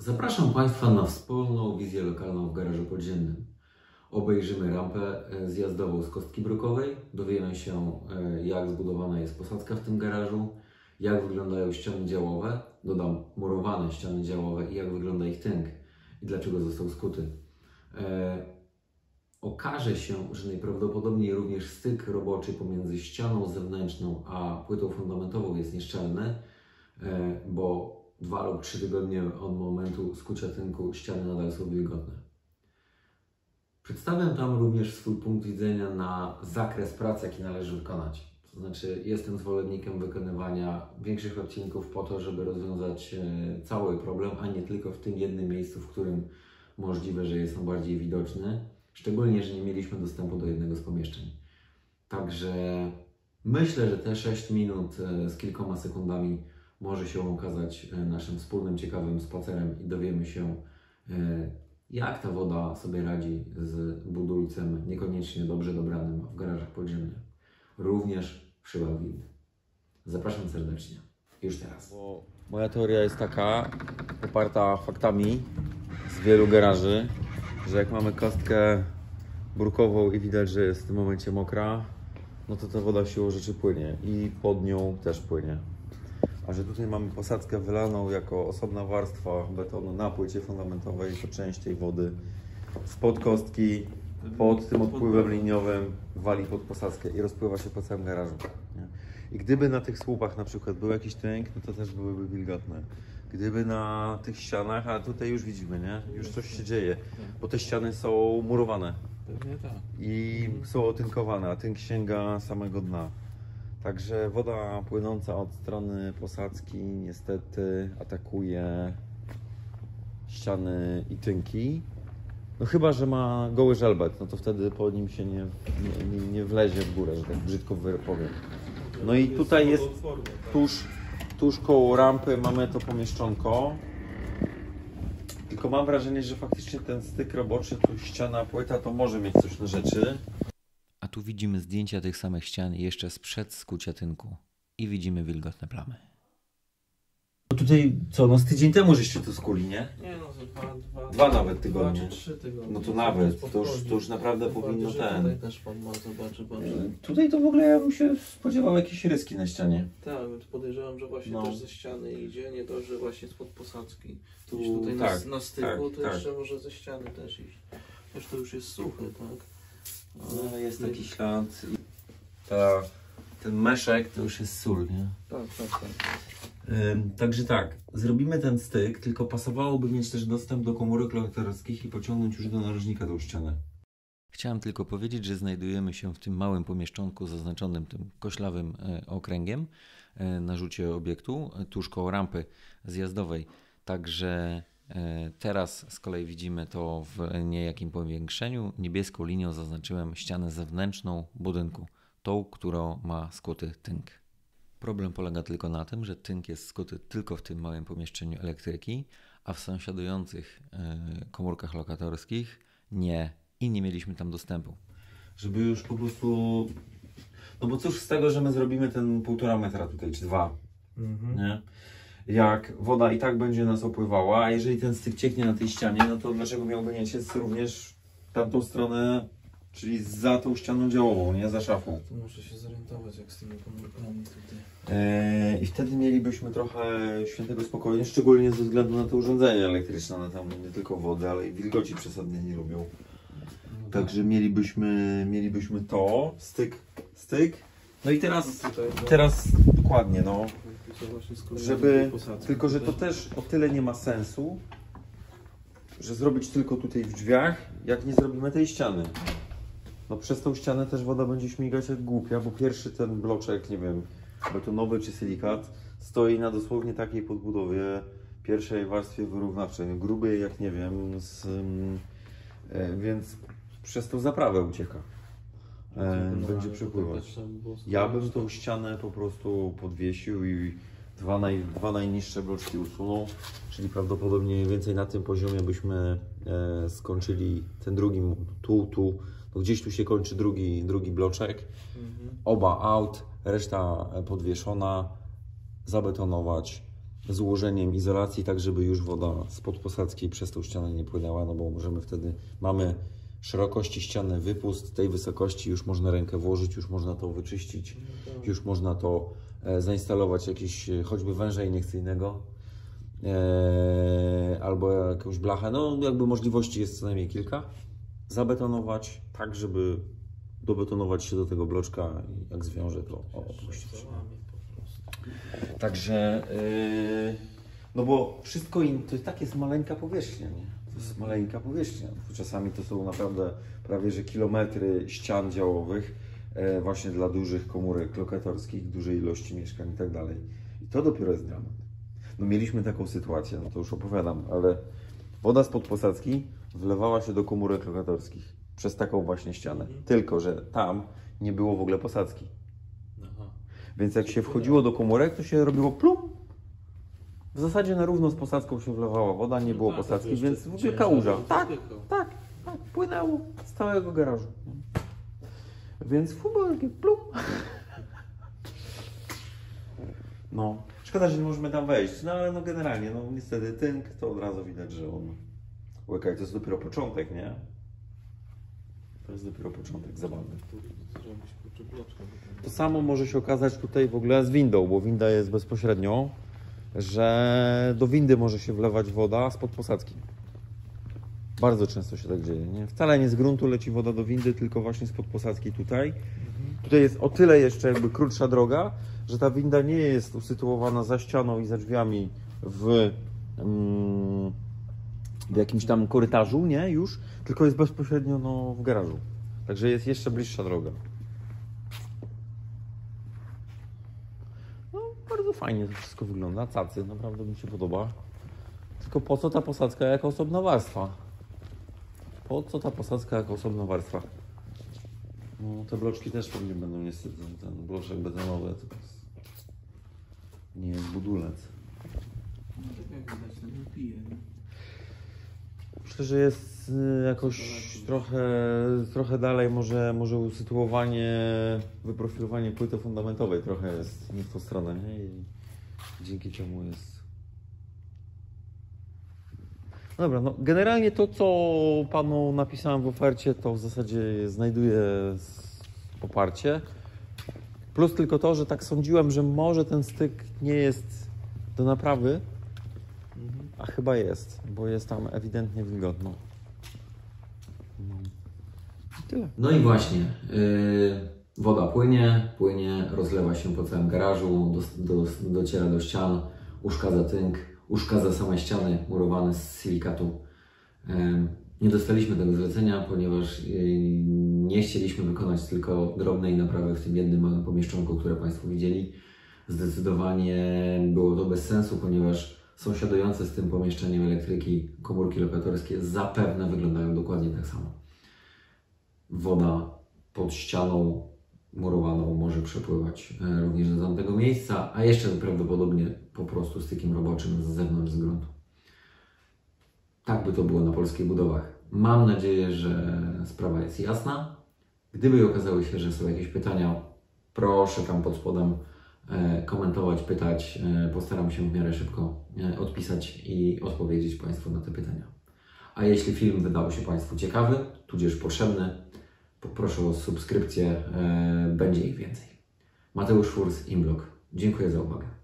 Zapraszam Państwa na wspólną wizję lokalną w garażu podziemnym. Obejrzymy rampę zjazdową z Kostki Brukowej, dowiemy się, jak zbudowana jest posadzka w tym garażu, jak wyglądają ściany działowe, dodam murowane ściany działowe i jak wygląda ich tynk i dlaczego został skuty. Okaże się, że najprawdopodobniej również styk roboczy pomiędzy ścianą zewnętrzną a płytą fundamentową jest nieszczelny, bo 2 lub 3 tygodnie od momentu skucia tynku ściany nadal są wilgotne. Przedstawiam tam również swój punkt widzenia na zakres prac, jaki należy wykonać. To znaczy, jestem zwolennikiem wykonywania większych odcinków po to, żeby rozwiązać cały problem, a nie tylko w tym jednym miejscu, w którym możliwe, że jest on bardziej widoczny. Szczególnie, że nie mieliśmy dostępu do jednego z pomieszczeń. Także myślę, że te 6 minut z kilkoma sekundami może się okazać naszym wspólnym, ciekawym spacerem i dowiemy się, jak ta woda sobie radzi z budulcem niekoniecznie dobrze dobranym w garażach podziemnych, również w szybach winnych. Zapraszam serdecznie. Już teraz. Bo moja teoria jest taka, poparta faktami z wielu garaży, że jak mamy kostkę brukową i widać, że jest w tym momencie mokra, no to ta woda siłą rzeczy płynie i pod nią też płynie. A że tutaj mamy posadzkę wylaną jako osobna warstwa betonu na płycie fundamentowej, to część tej wody spod kostki, pod tym odpływem liniowym wali pod posadzkę i rozpływa się po całym garażu. Nie? I gdyby na tych słupach na przykład był jakiś tynk, no to też byłyby wilgotne. Gdyby na tych ścianach, a tutaj już widzimy, nie? Już coś się dzieje, bo te ściany są murowane. Pewnie tak. I są otynkowane, a tynk sięga samego dna. Także woda płynąca od strony posadzki niestety atakuje ściany i tynki. No chyba, że ma goły żelbet, no to wtedy po nim się nie wlezie w górę, że tak brzydko powiem. No i tutaj jest tuż koło rampy mamy to pomieszczonko. Tylko mam wrażenie, że faktycznie ten styk roboczy, tu ściana, płyta, to może mieć coś na rzeczy. A tu widzimy zdjęcia tych samych ścian jeszcze sprzed skucia tynku i widzimy wilgotne plamy. No tutaj co, no z tydzień temu żeście to skuli, nie? Nie no, za Dwa nawet tygodnie. 2 czy 3 tygodnie. No to nawet, to już naprawdę powinno Tutaj też pan ma, zobaczy. Tutaj to w ogóle ja bym się spodziewał jakieś ryski na ścianie. Tak, podejrzewam, że właśnie No. też ze ściany idzie, nie to, że właśnie spod posadzki. Tu, Gdzieś tutaj tak, na styku, tak, to tak. jeszcze może ze ściany też iść. Też to już jest suche, tak? No jest taki ślad. Ten meszek to już jest sól, nie? Tak. Także tak, zrobimy ten styk, tylko pasowałoby mieć też dostęp do komórek lokatorskich i pociągnąć już do narożnika tą ścianę. Chciałem tylko powiedzieć, że znajdujemy się w tym małym pomieszczonku zaznaczonym tym koślawym okręgiem na rzucie obiektu, tuż koło rampy zjazdowej. Także teraz z kolei widzimy to w niejakim powiększeniu. Niebieską linią zaznaczyłem ścianę zewnętrzną budynku, tą, którą ma skuty tynk. Problem polega tylko na tym, że tynk jest skuty tylko w tym małym pomieszczeniu elektryki, a w sąsiadujących komórkach lokatorskich nie i nie mieliśmy tam dostępu. Żeby już po prostu... No bo cóż z tego, że my zrobimy ten 1,5 metra tutaj, czy 2, nie? Jak woda i tak będzie nas opływała, a jeżeli ten styk cieknie na tej ścianie, no to dlaczego miałby nie ciec również tamtą stronę, czyli za tą ścianą działową, nie za szafą. To muszę się zorientować, jak z tymi komórkami tutaj. I wtedy mielibyśmy trochę świętego spokoju, szczególnie ze względu na te urządzenia elektryczne, one tam nie tylko wodę, ale i wilgoci przesadnie nie lubią. Także mielibyśmy to, styk. No i teraz dokładnie, no. Żeby, tylko że to też o tyle nie ma sensu, że zrobić tylko tutaj w drzwiach, jak nie zrobimy tej ściany. No przez tą ścianę też woda będzie śmigać jak głupia, bo pierwszy ten bloczek, nie wiem, betonowy czy silikat, stoi na dosłownie takiej podbudowie pierwszej warstwie wyrównawczej, grubej jak nie wiem, więc przez tą zaprawę ucieka. Będzie przepływać. Ja bym tą ścianę po prostu podwiesił i dwa najniższe bloczki usunął, czyli prawdopodobnie mniej więcej na tym poziomie byśmy skończyli ten drugi, tu, no gdzieś tu się kończy drugi bloczek, oba out, reszta podwieszona, zabetonować z ułożeniem izolacji, tak żeby już woda spod posadzki przez tą ścianę nie płynęła, no bo możemy wtedy, mamy szerokości ściany wypust, tej wysokości już można rękę włożyć, już można to wyczyścić, już można to zainstalować jakiś choćby węża iniekcyjnego albo jakąś blachę, no jakby możliwości jest co najmniej kilka. Zabetonować tak, żeby dobetonować się do tego bloczka i jak zwiąże to opuścić. Także, no bo wszystko to i tak jest maleńka powierzchnia, nie? To jest maleńka powierzchnia. Czasami to są naprawdę prawie że kilometry ścian działowych właśnie dla dużych komórek lokatorskich, dużej ilości mieszkań i tak dalej. I to dopiero jest dramat. No mieliśmy taką sytuację, no to już opowiadam, ale woda spod posadzki wlewała się do komórek lokatorskich przez taką właśnie ścianę. Tylko że tam nie było w ogóle posadzki. Więc jak się wchodziło do komórek, to się robiło plum. W zasadzie na równo z posadzką się wlewała woda, nie było posadzki, więc w ogóle kałuża. Tak, płynęło z całego garażu. Więc było takie plum. No, szkoda, że nie możemy tam wejść, no ale no generalnie, no niestety tynk, to od razu widać, że on łykaj, to jest dopiero początek, nie? To jest dopiero początek zabawy. To samo może się okazać tutaj w ogóle z windą, bo winda jest bezpośrednio, że do windy może się wlewać woda spod posadzki. Bardzo często się tak dzieje, nie? Wcale nie z gruntu leci woda do windy, tylko właśnie spod posadzki tutaj. Tutaj jest o tyle jeszcze jakby krótsza droga, że ta winda nie jest usytuowana za ścianą i za drzwiami w jakimś tam korytarzu, nie? Już, tylko jest bezpośrednio no, w garażu. Także jest jeszcze bliższa droga. No, bardzo fajnie to wszystko wygląda. Cacy, naprawdę mi się podoba. Tylko po co ta posadzka jako osobna warstwa? Po co ta posadzka jako osobna warstwa? No, te bloczki też pewnie będą niestety, ten bloczek betonowy to jest, nie jest budulec. No tak jak widać, to nie pije, nie? Myślę, że jest jakoś trochę dalej, może usytuowanie, wyprofilowanie płyty fundamentowej trochę jest nie w tą stronę, nie? I dzięki czemu jest... Dobra, no generalnie to, co panu napisałem w ofercie, to w zasadzie znajduje poparcie. Plus tylko to, że tak sądziłem, że może ten styk nie jest do naprawy, a chyba jest, bo jest tam ewidentnie wilgotno. No. I tyle. No i właśnie, woda płynie, rozlewa się po całym garażu, dociera do ścian, uszkadza tynk, uszkadza same ściany murowane z silikatu. Nie dostaliśmy tego zlecenia, ponieważ nie chcieliśmy wykonać tylko drobnej naprawy w tym jednym małym pomieszczonku, które Państwo widzieli. Zdecydowanie było to bez sensu, ponieważ sąsiadujące z tym pomieszczeniem elektryki komórki lokatorskie zapewne wyglądają dokładnie tak samo. Woda pod ścianą murowaną może przepływać również do tamtego miejsca, a jeszcze prawdopodobnie po prostu stykiem roboczym z zewnątrz z gruntu. Tak by to było na polskich budowach. Mam nadzieję, że sprawa jest jasna. Gdyby okazało się, że są jakieś pytania, proszę tam pod spodem komentować, pytać. Postaram się w miarę szybko odpisać i odpowiedzieć Państwu na te pytania. A jeśli film wydał się Państwu ciekawy, tudzież potrzebny, poproszę o subskrypcję, będzie ich więcej. Mateusz Furs, Imblog. Dziękuję za uwagę.